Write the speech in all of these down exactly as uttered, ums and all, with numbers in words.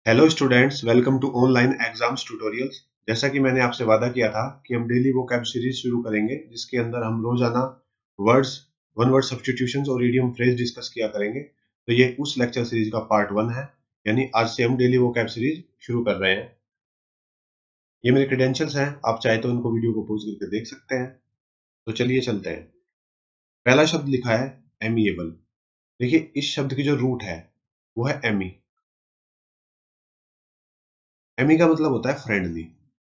Hello students, welcome to online exams tutorials. जैसा कि मैंने आपसे वादा किया था कि हम डेली वोकैब सीरीज शुरू करेंगे, जिसके अंदर हम रोजाना वर्ड्स, वन वर्ड सब्स्टिट्यूशंस और इडियम फ्रेज डिस्कस किया करेंगे। तो ये उस लेक्चर सीरीज का पार्ट वन है, यानी आज से हम डेली वोकैब सीरीज शुरू कर रहे हैं। ये मेरे क्रेडेंशियल्स हैं, आप चाहे तो इनको वीडियो को पॉज करके देख सकते हैं। तो चलिए चलते हैं। पहला शब्द लिखा है एमिएबल। देखिए, इस शब्द की जो रूट है वो है एमी। एमी का मतलब होता है फ्रेंडली,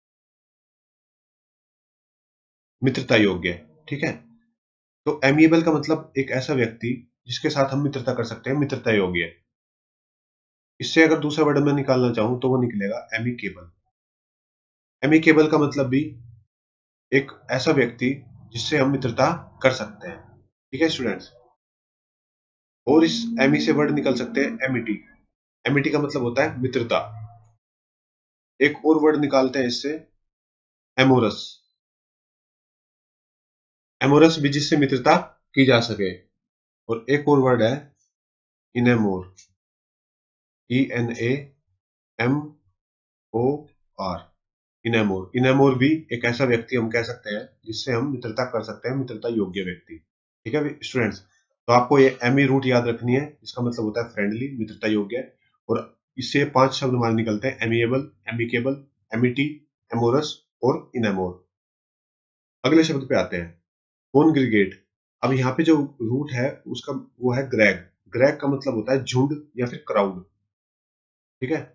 मित्रता योग्य। ठीक है, तो एमिएबल का मतलब एक ऐसा व्यक्ति जिसके साथ हम मित्रता कर सकते हैं, मित्रता योग्य। इससे अगर दूसरा वर्ड में निकालना चाहूं तो वो निकलेगा एमिकेबल। एमिकेबल का मतलब भी एक ऐसा व्यक्ति जिससे हम मित्रता कर सकते हैं। ठीक है स्टूडेंट्स, और इस एमी से वर्ड निकल सकते हैं एमिटी। एमिटी का मतलब होता है मित्रता। एक और वर्ड निकालते हैं इससे, एमोरस। एमोरस भी जिससे मित्रता की जा सके। और एक और वर्ड है enamour. E N A M O R. Enamour. Enamour भी एक ऐसा व्यक्ति हम कह सकते हैं जिससे हम मित्रता कर सकते हैं, मित्रता योग्य व्यक्ति। ठीक है स्टूडेंट्स, तो आपको ये एमी रूट याद रखनी है। इसका मतलब होता है फ्रेंडली, मित्रता योग्य। और इससे पांच शब्द हमारे निकलते हैं, एमिएबल, एमिकेबल, एमिटी, एमोरस और इनेमोर। अगले शब्द पे आते हैं, कॉन्ग्रीगेट। अब यहाँ पे जो रूट है उसका वो है ग्रेग। ग्रेग का मतलब होता है झुंड या फिर क्राउड। ठीक है,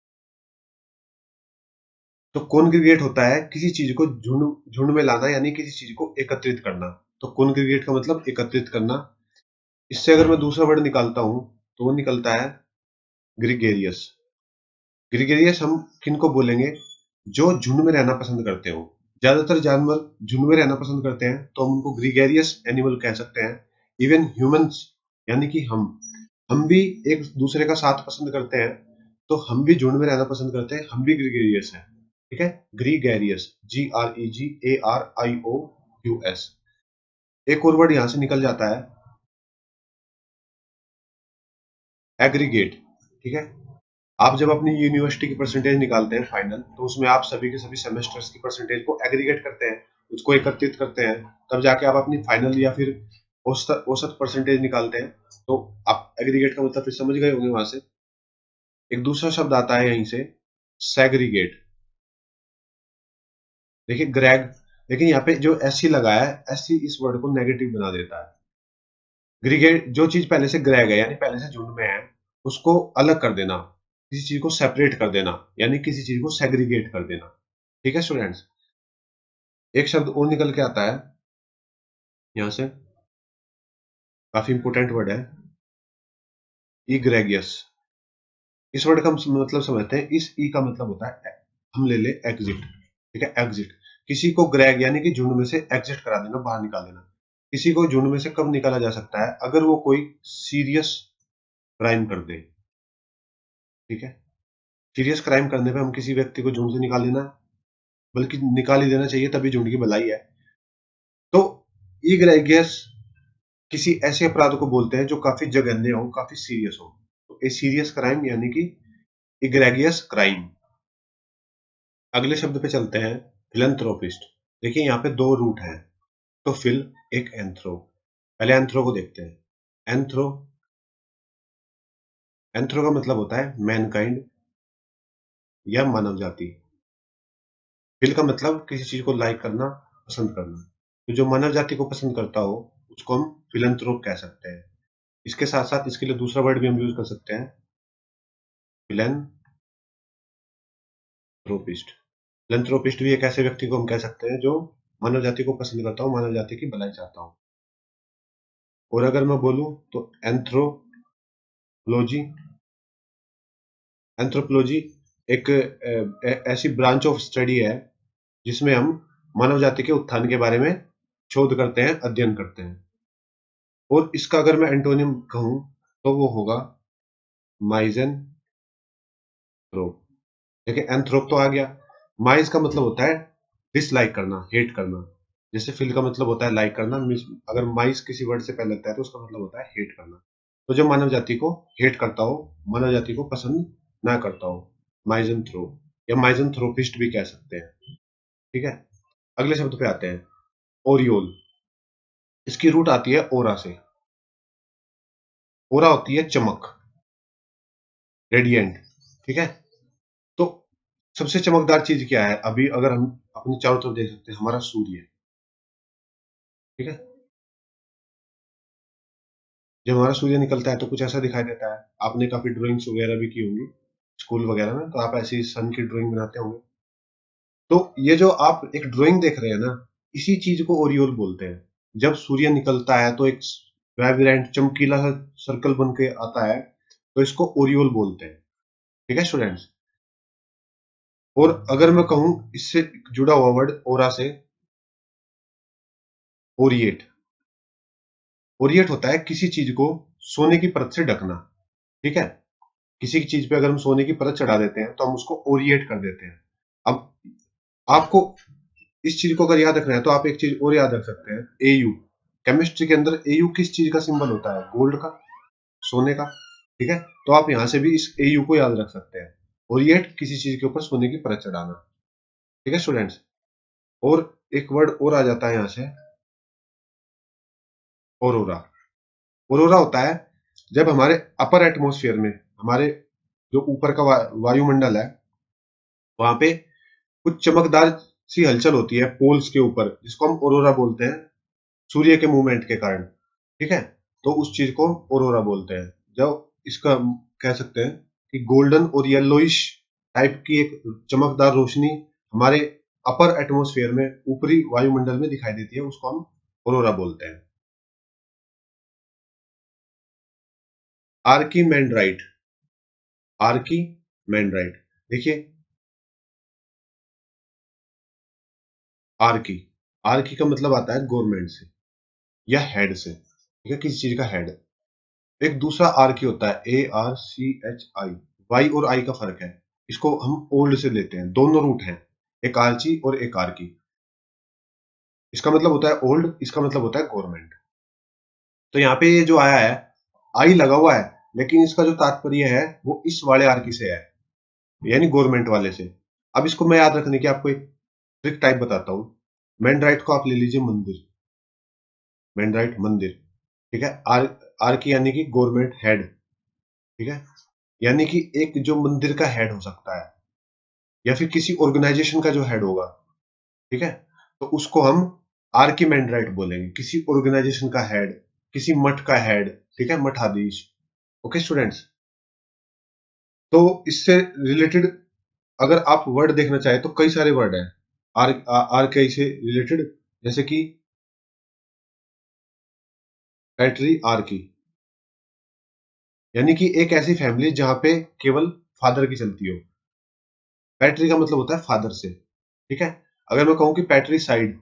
तो कॉन्ग्रीगेट होता है किसी चीज को झुंड झुंड में लाना, यानी किसी चीज को एकत्रित करना। तो कॉन्ग्रीगेट का मतलब एकत्रित करना। इससे अगर मैं दूसरा वर्ड निकालता हूं तो वो निकलता है ग्रिगेरियस। ग्रिगेरियस हम किनको बोलेंगे? जो झुंड में रहना पसंद करते हो। ज्यादातर जानवर झुंड में रहना पसंद करते हैं, तो हम उनको ग्रिगेरियस एनिमल कह सकते हैं। इवन ह्यूमंस, यानी कि हम हम भी एक दूसरे का साथ पसंद करते हैं, तो हम भी झुंड में रहना पसंद करते हैं, हम भी ग्रिगेरियस हैं। ठीक है, gregarious, G R E G A R I O U S. एक और वर्ड यहां से निकल जाता है, एग्रीगेट। ठीक है, आप जब अपनी यूनिवर्सिटी की परसेंटेज निकालते हैं फाइनल, तो उसमें आप सभी के सभी सेमेस्टर्स की परसेंटेज को एग्रीगेट करते हैं, उसको एकत्रित करते हैं, तब जाके आप अपनी फाइनल या फिर औसत औसत परसेंटेज निकालते हैं। तो आप एग्रीगेट का मतलब फिर समझ गए होंगे वहां से। एक दूसरा शब्द आता है यहीं से, सेग्रीगेट। देखिए ग्रेग, लेकिन यहाँ पे जो एस सी लगा है, एस सी इस वर्ड को नेगेटिव बना देता है। ग्रीगेट, जो चीज पहले से ग्रेग है यानी पहले से झुंड में है, उसको अलग कर देना, किसी चीज को सेपरेट कर देना, यानी किसी चीज को सेग्रीगेट कर देना। ठीक है स्टूडेंट्स, एक शब्द और निकल के आता है यहां से, काफी इंपोर्टेंट वर्ड है, इग्रेगियस। इस वर्ड का मतलब समझते हैं। इस ई का मतलब होता है, हम ले ले एग्जिट। ठीक है, एग्जिट। किसी को ग्रेग यानी कि झुंड में से एग्जिट करा देना, बाहर निकाल देना। किसी को झुंड में से कब निकाला जा सकता है? अगर वो कोई सीरियस क्राइम कर दे। ठीक है, सीरियस क्राइम करने पे हम किसी व्यक्ति को झुंड से निकाल देना, बल्कि निकाल ही देना चाहिए, तभी झुंड की भलाई है। तो इग्रेगियस किसी ऐसे अपराध को बोलते हैं जो काफी जघन्य हो, काफी सीरियस हो। तो ए सीरियस क्राइम यानी कि इग्रेगियस क्राइम। अगले शब्द पे चलते हैं, फिलैंथ्रोपिस्ट। देखिए यहाँ पे दो रूट हैं, तो फिल, एक एंथ्रो। पहले एंथ्रो को देखते हैं। एंथ्रो, एंथ्रो का मतलब होता है मैनकाइंड या मानव जाति। फिल का मतलब किसी चीज को लाइक करना, पसंद करना। तो जो मानव जाति को पसंद करता हो उसको हम फिलैंथ्रोप कह सकते हैं। इसके साथ साथ इसके लिए दूसरा वर्ड भी हम यूज कर सकते हैं, फिलैंथ्रोपिस्ट। फिलैंथ्रोपिस्ट भी एक ऐसे व्यक्ति को हम कह सकते हैं जो मानव जाति को पसंद करता हो, मानव जाति की भलाई चाहता हो। और अगर मैं बोलूं तो एंथ्रोपोलॉजी, एंथ्रोपोलॉजी एक ऐसी ब्रांच ऑफ स्टडी है जिसमें हम मानव जाति के उत्थान के बारे में शोध करते हैं, अध्ययन करते हैं। और इसका अगर मैं एंटोनिम कहूं तो वो होगा माइजेंथ्रोप। देखिए एंथ्रोप तो आ गया। माइज का मतलब होता है डिसलाइक करना, हेट करना। जैसे फिल का मतलब होता है लाइक करना, अगर माइज किसी वर्ड से पहले लगता है तो उसका मतलब होता है हेट करना। तो जो मानव जाति को हेट करता हो, मानव जाति को पसंद ना करता हो, माइजनथ्रो या माइजनथ्रोपिस्ट भी कह सकते हैं। ठीक है, अगले शब्द पे आते हैं, ओरियोल। इसकी रूट आती है ओरा से। ओरा होती है चमक, रेडिएंट। ठीक है, तो सबसे चमकदार चीज क्या है? अभी अगर हम अपने चारों तरफ देख सकते हैं, हमारा सूर्य। ठीक है, जब हमारा सूर्य निकलता है तो कुछ ऐसा दिखाई देता है। आपने काफी ड्राइंग्स वगैरह भी की होंगी स्कूल वगैरह में, तो आप ऐसी सन की ड्राइंग बनाते होंगे। तो ये जो आप एक ड्राइंग देख रहे हैं ना, इसी चीज को ओरियोल बोलते हैं। जब सूर्य निकलता है तो एक वाइब्रेंट चमकीला सा सर्कल बन के आता है, तो इसको ओरियोल बोलते हैं। ठीक है स्टूडेंट्स, और अगर मैं कहूं इससे जुड़ा हुआ वर्ड ओरा से, ओरिएट। ओरिएट होता है किसी चीज को सोने की परत से ढकना। ठीक है, किसी चीज पे अगर हम सोने की परत चढ़ा देते हैं तो हम उसको ओरिएट कर देते हैं। अब आपको इस चीज को अगर याद रखना है तो आप एक चीज और याद रख सकते हैं, एयू। केमिस्ट्री के अंदर एयू किस चीज का सिंबल होता है? गोल्ड का, सोने का। ठीक है, तो आप यहां से भी इस एयू को याद रख सकते हैं, ओरिएट किसी चीज के ऊपर सोने की परत चढ़ाना। ठीक है स्टूडेंट्स, और एक वर्ड और आ जाता है यहां से, ओरोरा। ओरोरा होता है जब हमारे अपर एटमॉस्फेयर में, हमारे जो ऊपर का वा, वायुमंडल है, वहां पे कुछ चमकदार सी हलचल होती है पोल्स के ऊपर, जिसको हम ओरोरा बोलते हैं, सूर्य के मूवमेंट के कारण। ठीक है, तो उस चीज को ओरोरा बोलते हैं। जब इसका कह सकते हैं कि गोल्डन और येलोइश टाइप की एक चमकदार रोशनी हमारे अपर एटमॉस्फेयर में, ऊपरी वायुमंडल में दिखाई देती है, उसको हम ओरोरा बोलते हैं। आर्कीमेंड्राइट। आर्कीमेंड्राइट, देखिए, आर्की, आर्की का मतलब आता है गवर्नमेंट से या हेड से। ठीक है, किसी चीज का हेड। एक दूसरा आर्की होता है, A R C H I. Y और आई का फर्क है, इसको हम ओल्ड से लेते हैं। दोनों रूट हैं, एक आर्ची और एक आर्की। इसका मतलब होता है ओल्ड, इसका मतलब होता है गवर्नमेंट। तो यहाँ पे ये जो आया है, आई लगा हुआ है, लेकिन इसका जो तात्पर्य है वो इस वाले आर्की से है, यानी गवर्नमेंट वाले से। अब इसको मैं याद रखने की आपको एक ट्रिक टाइप बताता हूँ। मैंड्राइट को आप ले लीजिए मंदिर, मैंड्राइट मंदिर। ठीक है, आर आर्की यानी कि गवर्नमेंट हेड। ठीक है, यानी कि एक जो मंदिर का हेड हो सकता है, या फिर किसी ऑर्गेनाइजेशन का जो हेड होगा। ठीक है, तो उसको हम आर्कीमेंड्राइट बोलेंगे, किसी ऑर्गेनाइजेशन का हेड, किसी मठ का हेड। ठीक है, मठाधीश। ओके स्टूडेंट्स, तो इससे रिलेटेड अगर आप वर्ड देखना चाहे तो कई सारे वर्ड हैं आर आर से रिलेटेड, जैसे कि पैट्री आर्की, यानी कि एक ऐसी फैमिली जहां पे केवल फादर की चलती हो। पैट्री का मतलब होता है फादर से। ठीक है, अगर मैं कहूं कि पैट्री साइड,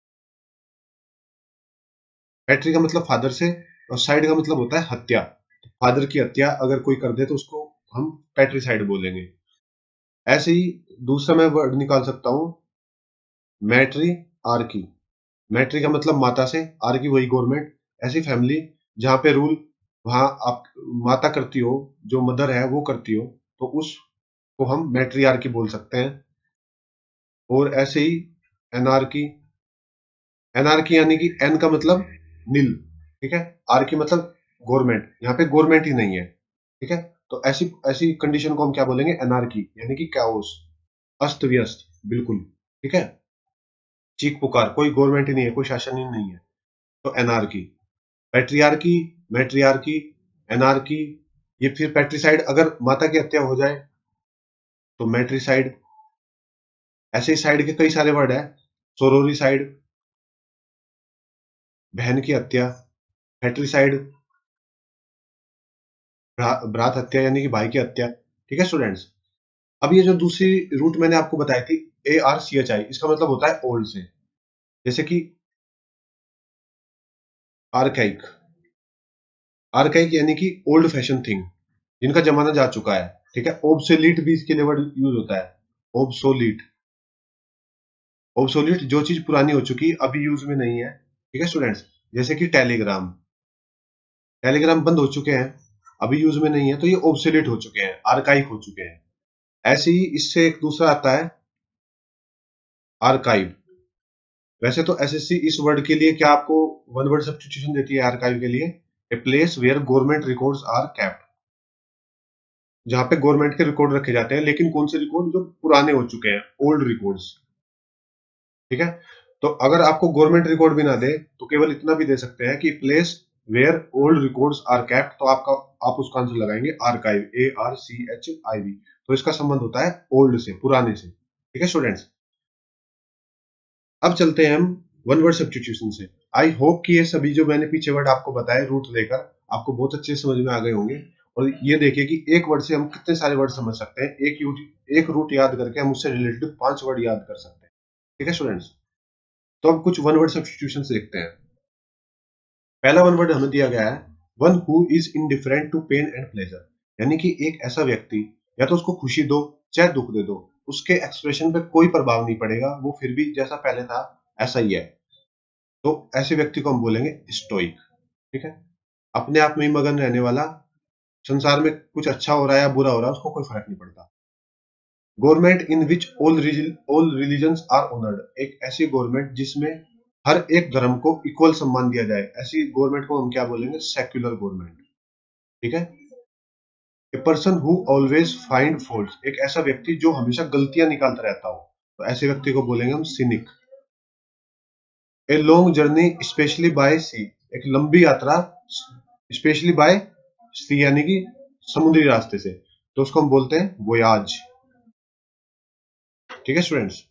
पैट्री का मतलब फादर से, और साइड का मतलब होता है हत्या। फादर की हत्या अगर कोई कर दे तो उसको हम पैट्रिसाइड बोलेंगे। ऐसे ही दूसरा मैं वर्ड निकाल सकता हूं, मैट्री आर्की। मैट्री का मतलब माता से, आर्की वही गवर्नमेंट। ऐसी फैमिली जहां पे रूल वहां आप माता करती हो, जो मदर है वो करती हो, तो उसको हम मैट्री आर्की बोल सकते हैं। और ऐसे ही एनार्की, एनार्की यानी कि एन का मतलब नील। ठीक है, आर की मतलब गवर्नमेंट, यहाँ पे गवर्नमेंट ही नहीं है। ठीक है, तो ऐसी ऐसी कंडीशन को हम क्या बोलेंगे? एनार्की, यानी कि कैओस, अस्त व्यस्त, बिल्कुल। ठीक है, चीख पुकार, कोई गवर्नमेंट ही नहीं है, कोई शासन ही नहीं है, तो एनार्की। Patriarchy, मैट्रियार्की, anarchy. ये फिर पैट्रिसाइड, अगर माता की हत्या हो जाए तो मैट्रिसाइड। ऐसे ही साइड के कई सारे वर्ड है, सोरोरिसाइड, बहन की हत्या, पैट्रिसाइड, भ्रात हत्या यानी कि भाई की हत्या। ठीक है स्टूडेंट्स, अब ये जो दूसरी रूट मैंने आपको बताई थी, ए आर सी एच आई, इसका मतलब होता है ओल्ड से। जैसे कि आर्काइक, आर्काइक यानी कि ओल्ड फैशन थिंग, जिनका जमाना जा चुका है। ठीक है, ओब्सोलीट भी इसके लिए वर्ड यूज होता है, ओब्सोलीट। ओब्सोलीट जो चीज पुरानी हो चुकी, अभी यूज में नहीं है। ठीक है स्टूडेंट्स, जैसे कि टेलीग्राम, टेलीग्राम बंद हो चुके हैं, अभी यूज में नहीं है, तो ये ऑब्सोलीट हो चुके हैं, आर्काइव हो चुके हैं। ऐसे ही इससे एक दूसरा आता है आर्काइव। वैसे तो एसएससी इस वर्ड के लिए क्या आपको वन वर्ड सब्स्टिट्यूशन देती है आर्काइव के लिए? A place where government records are kept, जहां पे गवर्नमेंट के रिकॉर्ड रखे जाते हैं, लेकिन कौन से रिकॉर्ड? जो पुराने हो चुके हैं, ओल्ड रिकॉर्ड्स। ठीक है, तो अगर आपको गवर्नमेंट रिकॉर्ड भी ना दे तो केवल इतना भी दे सकते हैं कि place where old records are kept, तो आपका आप उसका आंसर लगाएंगे archive, A R C H I V. तो इसका संबंध होता है ओल्ड से, पुराने से। ठीक है स्टूडेंट्स, अब चलते हैं हम वन वर्ड सब्स्टिट्यूशन से। आई होप कि ये सभी जो मैंने पीछे वर्ड आपको बताए रूट लेकर, आपको बहुत अच्छे समझ में आ गए होंगे। और ये देखिए कि एक वर्ड से हम कितने सारे वर्ड समझ सकते हैं, एक यूट, एक रूट याद करके हम उससे रिलेटेड पांच वर्ड याद कर सकते हैं। ठीक है स्टूडेंट्स, तो अब कुछ वन वर्ड सब्स्टिट्यूशन देखते हैं। पहला वन वर्ड हमें दिया गया है one who is indifferent to pain and pleasure, यानी कि एक ऐसा व्यक्ति, या तो उसको खुशी दो चाहे दुख दे दो, उसके एक्सप्रेशन पे कोई प्रभाव नहीं पड़ेगा, वो फिर भी जैसा पहले था ऐसा ही है। तो ऐसे व्यक्ति को हम बोलेंगे स्टोइक। ठीक है, अपने आप में ही मगन रहने वाला, संसार में कुछ अच्छा हो रहा है या बुरा हो रहा है उसको कोई फर्क नहीं पड़ता। Government in which all all religions are honoured, एक ऐसी गवर्नमेंट जिसमें हर एक धर्म को इक्वल सम्मान दिया जाए, ऐसी गवर्नमेंट को हम क्या बोलेंगे? Secular government. ठीक है, a person who always find faults, एक ऐसा व्यक्ति जो हमेशा गलतियां निकालता रहता हो, तो ऐसे व्यक्ति को बोलेंगे हम cynic. A long journey specially by sea, एक लंबी यात्रा स्पेशली बाय सी यानी कि समुद्री रास्ते से, तो उसको हम बोलते हैं वोयाज। ठीक है students,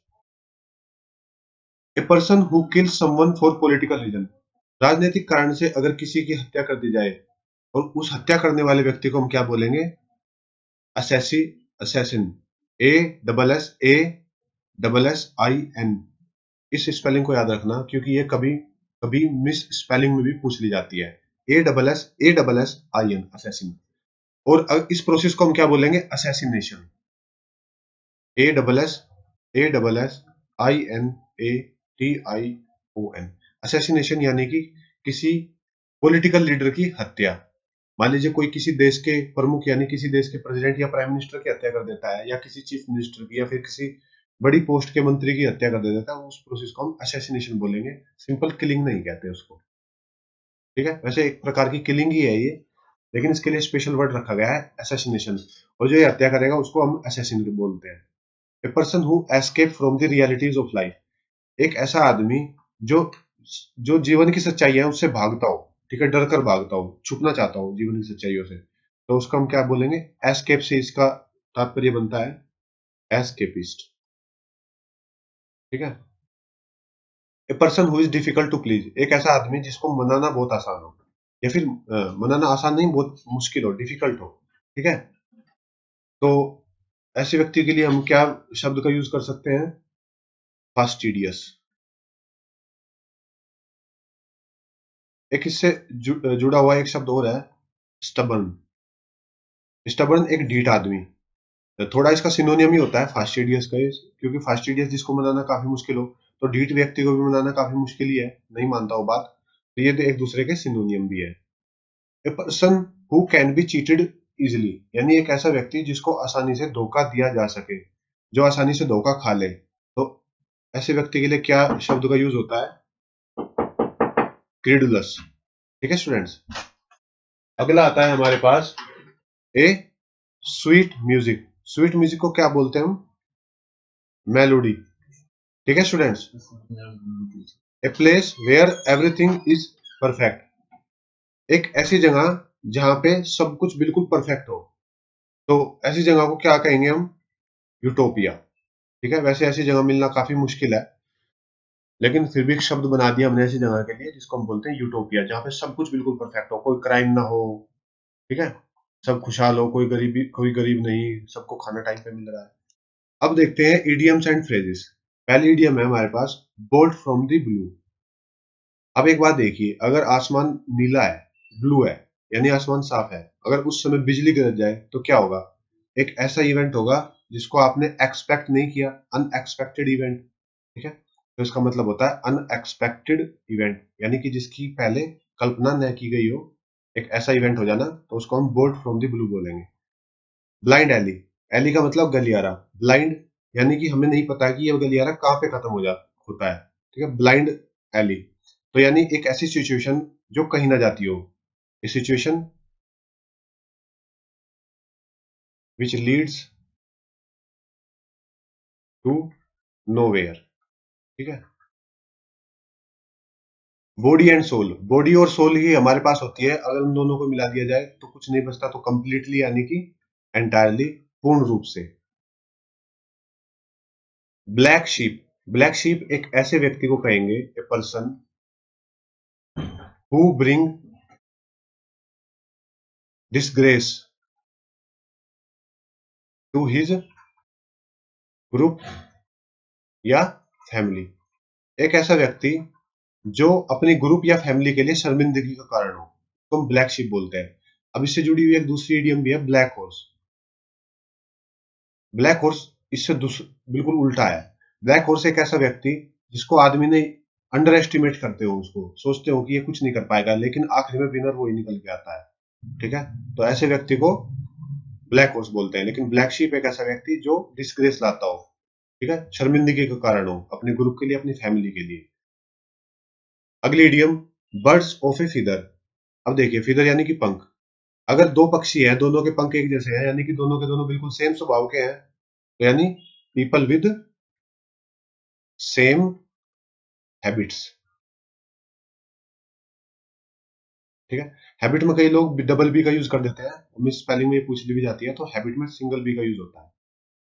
a person who kills someone for political reason, राजनीतिक कारण से अगर किसी की हत्या कर दी जाए और उस हत्या करने वाले व्यक्ति को हम क्या बोलेंगे? असैसी, assassin, a double S A double S I N. इस स्पेलिंग को याद रखना क्योंकि ये कभी कभी मिस स्पेलिंग में भी पूछ ली जाती है। A double S A double S I N, assassin. और इस प्रोसेस को हम क्या बोलेंगे? Assassination, A double S A double S I N A T I O N. Assassination यानी कि किसी पॉलिटिकल लीडर की हत्या। मान लीजिए कोई किसी देश के प्रमुख यानी किसी देश के प्रेसिडेंट या प्राइम मिनिस्टर की हत्या कर देता है, या किसी चीफ मिनिस्टर की, या फिर किसी बड़ी पोस्ट के मंत्री की हत्या कर देता है, उस प्रोसेस को हम असैसिनेशन बोलेंगे। सिंपल किलिंग नहीं कहते उसको। ठीक है, वैसे एक प्रकार की किलिंग ही है ये, लेकिन इसके लिए स्पेशल वर्ड रखा गया है असैसिनेशन। और जो ये हत्या करेगा उसको हम असैसिन बोलते हैं। A person who escape from the realities of life, एक ऐसा आदमी जो जो जीवन की सच्चाई है उससे भागता हो। ठीक है, डर कर भागता हो, छुपना चाहता हो जीवन की सच्चाइयों से, तो उसको हम क्या बोलेंगे? एस्केप से इसका तात्पर्य बनता है एस्केपिस्ट। ठीक है, a person who is difficult to please, एक ऐसा आदमी जिसको मनाना बहुत आसान हो, या फिर अ, मनाना आसान नहीं, बहुत मुश्किल हो, डिफिकल्ट हो। ठीक है, तो ऐसे व्यक्ति के लिए हम क्या शब्द का यूज कर सकते हैं? फास्टिडियस। एक इससे जु, जुड़ा हुआ एक शब्द और है स्टबर्न। स्टबर्न एक ढीठ आदमी, थोड़ा इसका सिनोनियम ही होता है फास्टिडियस का, क्योंकि फास्टिडियस जिसको मनाना काफी मुश्किल हो, तो ढीठ व्यक्ति को भी मनाना काफी मुश्किल ही है, नहीं मानता वो बात, तो ये तो एक दूसरे के सिनोनियम भी है। A person who can be cheated easily, यानी एक ऐसा व्यक्ति जिसको आसानी से धोखा दिया जा सके, जो आसानी से धोखा खा ले, तो ऐसे व्यक्ति के लिए क्या शब्द का यूज होता है? क्रीडुलस। ठीक है स्टूडेंट्स, अगला आता है हमारे पास a sweet music. Sweet music को क्या बोलते हैं हम? मेलोडी। ठीक है students, a place where everything is perfect, एक ऐसी जगह जहां पे सब कुछ बिल्कुल परफेक्ट हो, तो ऐसी जगह को क्या कहेंगे हम? यूटोपिया। ठीक है, वैसे ऐसी जगह मिलना काफी मुश्किल है, लेकिन फिर भी एक शब्द बना दिया हमने ऐसी जगह के लिए, जिसको हम बोलते हैं यूटोपिया, जहां पे सब कुछ बिल्कुल परफेक्ट हो, कोई क्राइम ना हो। ठीक है, सब खुशहाल हो, कोई गरीबी कोई गरीब नहीं, सबको खाना टाइम पे मिल रहा है। अब देखते हैं इडियम्स एंड फ्रेजेस। पहली इडियम है हमारे पास बोल्ट फ्रॉम द ब्लू। अब एक बात देखिए, अगर आसमान नीला है, ब्लू है, यानी आसमान साफ है, अगर उस समय बिजली गिर जाए तो क्या होगा? एक ऐसा इवेंट होगा जिसको आपने एक्सपेक्ट नहीं किया, अनएक्सपेक्टेड इवेंट। ठीक है, तो इसका मतलब होता है अनएक्सपेक्टेड इवेंट, यानी कि जिसकी पहले कल्पना न की गई हो, एक ऐसा इवेंट हो जाना, तो उसको हम बोर्ड फ्रॉम द ब्लू बोलेंगे। ब्लाइंड एली, एली का मतलब गलियारा, ब्लाइंड यानी कि हमें नहीं पता कि ये गलियारा कहाँ पे खत्म हो जा होता है, ठीक है, ब्लाइंड एली। तो यानी एक ऐसी सिचुएशन जो कहीं ना जाती हो, a situation which leads to nowhere, ठीक है। बॉडी एंड सोल, बॉडी और सोल ही हमारे पास होती है, अगर उन दोनों को मिला दिया जाए तो कुछ नहीं बचता, तो कंप्लीटली यानी कि एंटायरली, पूर्ण रूप से। ब्लैक शीप, ब्लैक शीप एक ऐसे व्यक्ति को कहेंगे, a person who bring disgrace to his group या फैमिली, एक ऐसा व्यक्ति जो अपने ग्रुप या फैमिली के लिए शर्मिंदगी का कारण हो, तो हम ब्लैक शीप बोलते हैं। अब इससे जुड़ी हुई एक दूसरी इडियम भी है, ब्लैक हॉर्स। ब्लैक हॉर्स इससे बिल्कुल उल्टा है। ब्लैक हॉर्स एक ऐसा व्यक्ति जिसको आदमी ने अंडर एस्टिमेट करते हो, उसको सोचते हो कि ये कुछ नहीं कर पाएगा, लेकिन आखिर में विनर वो ही निकल के आता है, ठीक है। तो ऐसे व्यक्ति को ब्लैक हॉर्स बोलते हैं। लेकिन ब्लैक शीप एक ऐसा व्यक्ति जो डिस्ग्रेस लाता हो, ठीक है, शर्मिंदगी का कारण हो अपने ग्रुप के लिए, अपनी फैमिली के लिए। अगली idiom, birds of a feather. अब देखिए, फीदर यानी कि पंख। अगर दो पक्षी हैं, दोनों के पंख एक जैसे हैं, यानी कि दोनों के दोनों बिल्कुल सेम स्वभाव के हैं, तो यानी पीपल विद सेम हैबिट्स, ठीक है। हैबिट में कई लोग डबल बी का यूज कर देते हैं, मिस स्पेलिंग में ये पूछ ली भी जाती है, तो हैबिट में सिंगल बी का यूज होता है।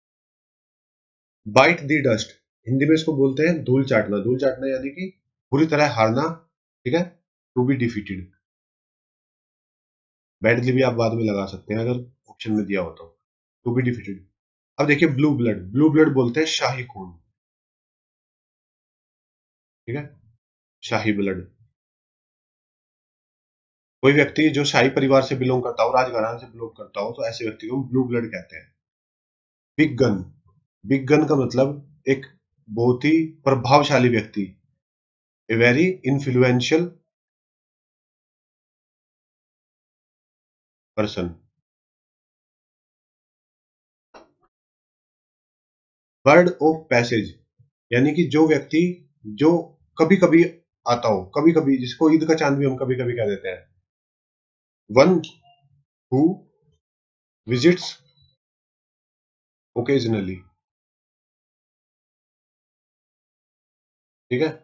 बाइट दी डस्ट, हिंदी में इसको बोलते हैं धूल चाटना। धूल चाटना यानी कि पूरी तरह हारना, ठीक है, टू बी डिफीटेड। बैडली भी आप बाद में लगा सकते हैं अगर ऑप्शन में दिया हो तो, टू बी डिफीटेड। अब देखिए ब्लू ब्लड, ब्लू ब्लड बोलते हैं शाही खून, ठीक है, शाही ब्लड। कोई व्यक्ति जो शाही परिवार से बिलोंग करता हो, राजघराने से बिलोंग करता हो, तो ऐसे व्यक्ति को हम ब्लू ब्लड कहते हैं। बिग गन, बिग गन का मतलब एक बहुत ही प्रभावशाली व्यक्ति, a very influential person. Bird of passage यानी कि जो व्यक्ति जो कभी कभी आता हो, कभी कभी, जिसको ईद का चांद भी हम कभी कभी कह देते हैं। वन हु विजिट्स ओकेजनली, ठीक है।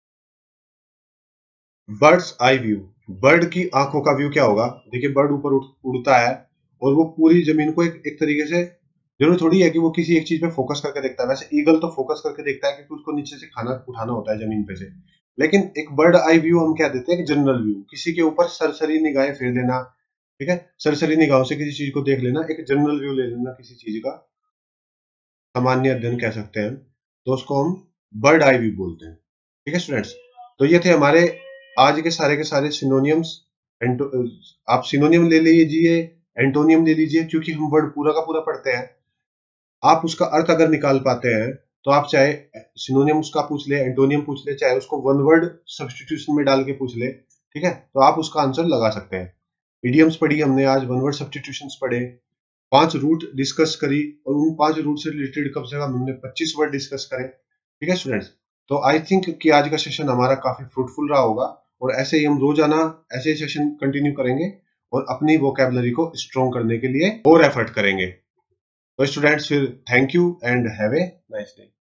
बर्ड्स आई व्यू, बर्ड की आंखों का व्यू क्या होगा? देखिए, बर्ड ऊपर उड़ता है और वो पूरी जमीन को एक, एक तरीके से, जरूरी थोड़ी है कि वो किसी एक चीज पे फोकस करके देखता है। वैसे ईगल तो फोकस करके देखता है क्योंकि उसको नीचे से खाना उठाना होता है जमीन पे से। लेकिन एक बर्ड आई व्यू हम क्या देते हैं, जनरल व्यू, किसी के ऊपर सरसरी निगाहें फेर लेना, ठीक है, सरसरी निगाहों से किसी चीज को देख लेना, एक जनरल व्यू ले लेना किसी चीज का, सामान्य अध्ययन कह सकते हैं, तो उसको हम बर्ड आई व्यू बोलते हैं, ठीक है स्टूडेंट्स। तो ये थे हमारे आज के सारे के सारे सिनोनियम्स। आप सिनोनियम ले लीजिए, एंटोनियम ले लीजिए, क्योंकि हम वर्ड पूरा का पूरा पढ़ते हैं। आप उसका अर्थ अगर निकाल पाते हैं तो आप चाहे सिनोनियम उसका पूछ ले, एंटोनियम पूछ ले, चाहे उसको वन वर्ड सब्स्टिट्यूशन में डाल के पूछ ले, ठीक है, तो आप उसका आंसर लगा सकते हैं। इडियम्स पढ़ी हमने आज, वन वर्ड सब्स्टिट्यूशंस पढ़े, पांच रूट डिस्कस करी, और उन पांच रूट से रिलेटेड कम से कम हमने पच्चीस वर्ड डिस्कस करे, ठीक है स्टूडेंट्स। तो आई थिंक कि आज का सेशन हमारा काफी फ्रूटफुल रहा होगा, और ऐसे ही हम रोजाना ऐसे सेशन कंटिन्यू करेंगे और अपनी वोकैबुलरी को स्ट्रॉन्ग करने के लिए और एफर्ट करेंगे। तो स्टूडेंट्स, फिर thank you and have a nice day.